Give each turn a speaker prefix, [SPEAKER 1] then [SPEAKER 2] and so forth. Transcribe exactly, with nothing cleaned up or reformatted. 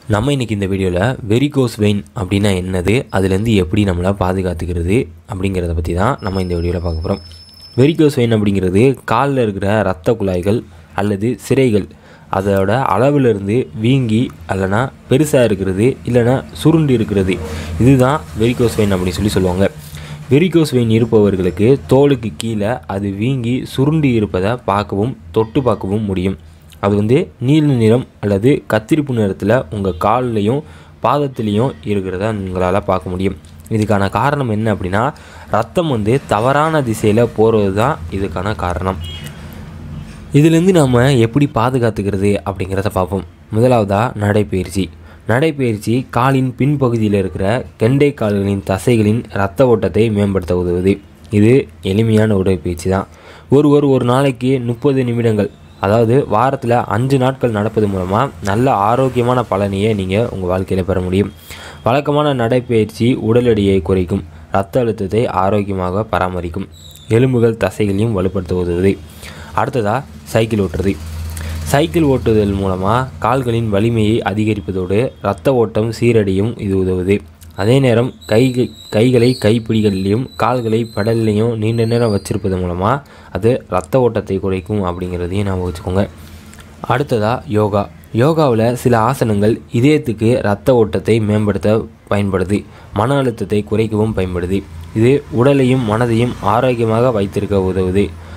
[SPEAKER 1] நம்ம இன்றைக்கி இந்த வீடியோவில் வெரிகோஸ் வெயின் அப்படின்னா என்னது, அதுலேருந்து எப்படி நம்மளை பாதுகாத்துக்கிறது அப்படிங்கிறத பற்றி தான் நம்ம இந்த வீடியோவில் பார்க்க போகிறோம். வெரிகோஸ் வெயின் அப்படிங்கிறது காலில் இருக்கிற இரத்த குழாய்கள் அல்லது சிரைகள் அதோட அளவிலிருந்து வீங்கி இல்லைனா பெருசாக இருக்கிறது இல்லைனா சுருண்டு இருக்கிறது, இதுதான் வெரிகோஸ் வெயின் அப்படின்னு சொல்லி சொல்லுவாங்க. வெரிகோஸ் வெயின் இருப்பவர்களுக்கு தோலுக்கு கீழே அது வீங்கி சுருண்டு இருப்பதை பார்க்கவும் தொட்டு பார்க்கவும் முடியும். அது வந்து நீல நிறம் அல்லது கத்திரிப்பு நிறத்தில் உங்கள் கால்லையும் பாதத்துலேயும் இருக்கிறத உங்களால் பார்க்க முடியும். இதுக்கான காரணம் என்ன அப்படின்னா, ரத்தம் வந்து தவறான திசையில் போகிறது தான் இதுக்கான காரணம். இதிலேருந்து நாம் எப்படி பாதுகாத்துக்கிறது அப்படிங்கிறத பார்ப்போம். முதலாவதாக நடைப்பயிற்சி. நடைப்பயிற்சி காலின் பின்பகுதியில் இருக்கிற கெண்டை கால்களின் தசைகளின் இரத்த ஓட்டத்தை மேம்படுத்த உதவுது. இது எளிமையான உடற்பயிற்சி தான். ஒருவர் ஒரு நாளைக்கு முப்பது நிமிடங்கள் அதாவது வாரத்தில் அஞ்சு நாட்கள் நடப்பது மூலமாக நல்ல ஆரோக்கியமான பலனையே நீங்கள் உங்கள் வாழ்க்கையில் பெற முடியும். வழக்கமான நடைப்பயிற்சி உடல் எடையை குறைக்கும், இரத்த அழுத்தத்தை ஆரோக்கியமாக பராமரிக்கும், எலும்புகள் தசைகளையும் வலுப்படுத்த உதவுது. அடுத்ததாக சைக்கிள் ஓட்டுறது. சைக்கிள் ஓட்டுதல் மூலமாக கால்களின் வலிமையை அதிகரிப்பதோடு இரத்த ஓட்டம் சீரடையும் இது உதவுது. அதே நேரம் கை கைகளை கைப்பிடிகளிலையும் கால்களை பெடல்லையும் நீண்ட நேரம் வச்சிருப்பது மூலமாக அது இரத்த ஓட்டத்தை குறைக்கும் அப்படிங்கிறதையும் நாம் வச்சுக்கோங்க. அடுத்ததாக யோகா. யோகாவில் சில ஆசனங்கள் இதயத்துக்கு இரத்த ஓட்டத்தை மேம்படுத்த பயன்படுது, மன அழுத்தத்தை குறைக்கவும் பயன்படுது. இது உடலையும் மனதையும் ஆரோக்கியமாக வைத்திருக்க உதவுது.